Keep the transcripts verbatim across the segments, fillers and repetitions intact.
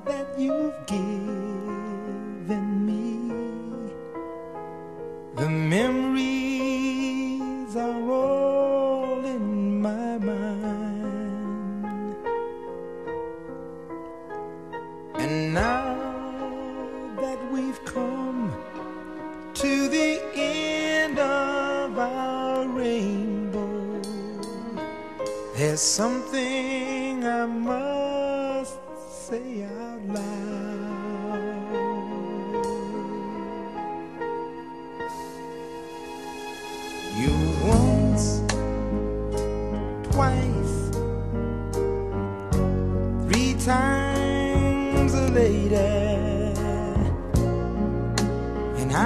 that you've given me. The memories are all in my mind, and now that we've come to the end of our rainbow, there's something I must say out loud. You once, twice, three times a lady, and I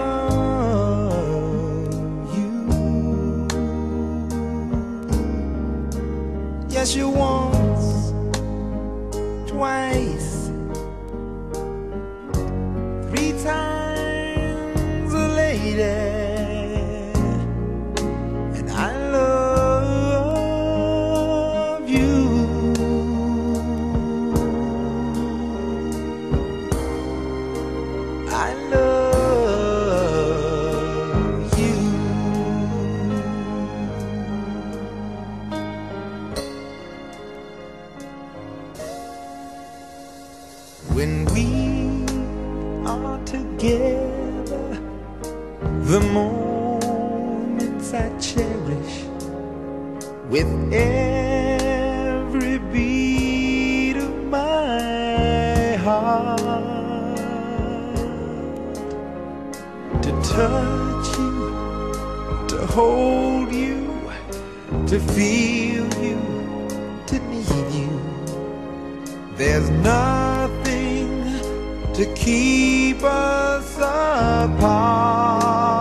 love you. Yes, you once, twice, three times a lady, and I love you. I love you. When we are together, the moments I cherish with every beat of my heart. To touch you, to hold you, to feel you, to need you. There's nothing to keep us apart.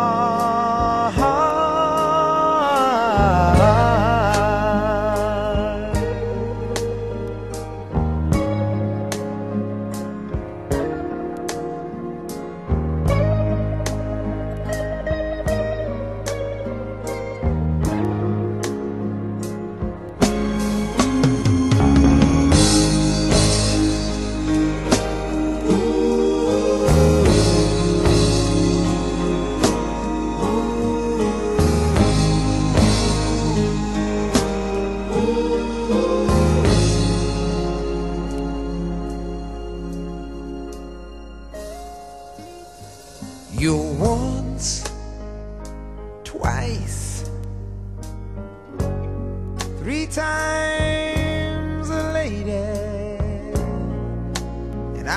You once, twice, three times a lady, and I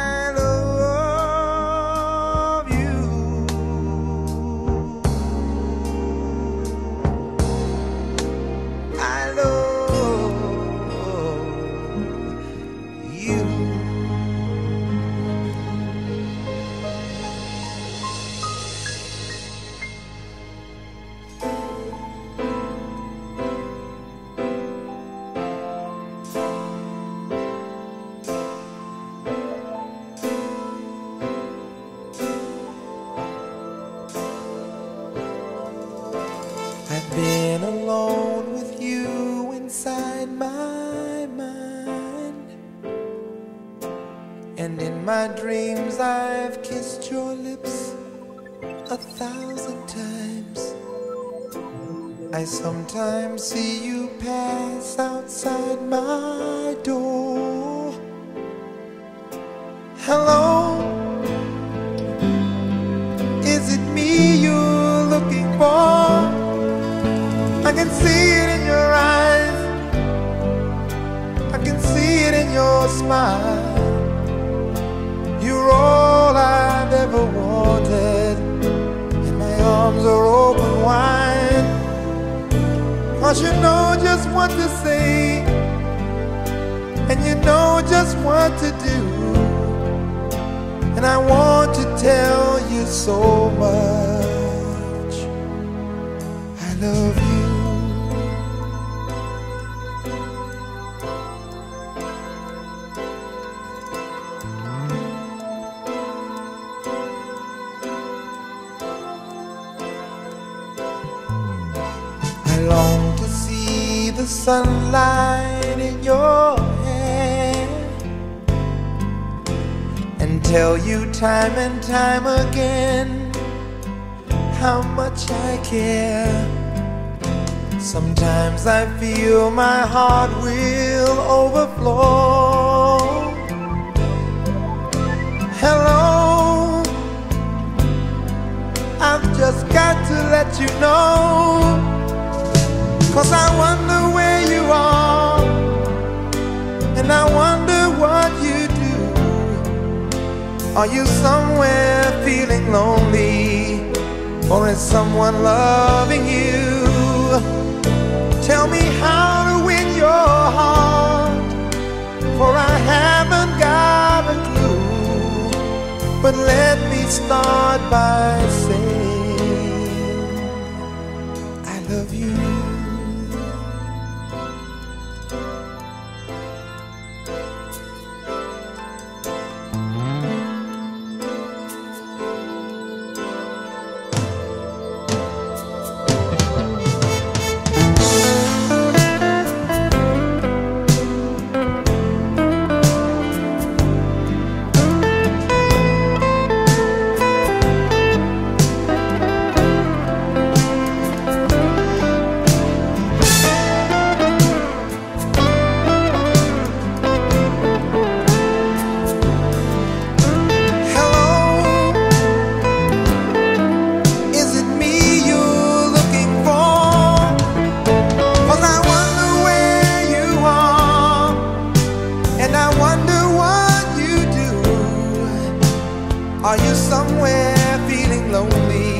love you. I love you. I've been alone with you inside my mind, and in my dreams I've kissed your lips a thousand times. I sometimes see you pass outside my door. Hello, is it me you're looking for? I can see it in your eyes, I can see it in your smile. You're all I've ever wanted, and my arms are open wide. 'Cause you know just what to say, and you know just what to do, and I want to tell you so much. I love you. I long to see the sunlight in your hair, tell you time and time again how much I care. Sometimes I feel my heart will overflow. Hello, I've just got to let you know, 'cause I wonder where you are, and I wonder what you do. Are you somewhere feeling lonely, or is someone loving you? Tell me how to win your heart, for I haven't got a clue. But let me start by saying I love you. Are you somewhere feeling lonely?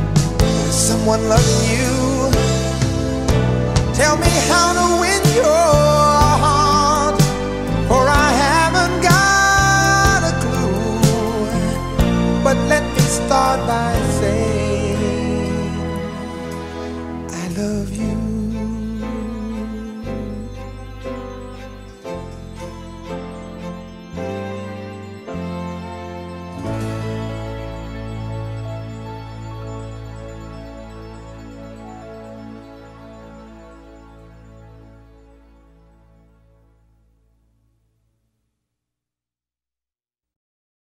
Is someone loving you? Tell me how to win your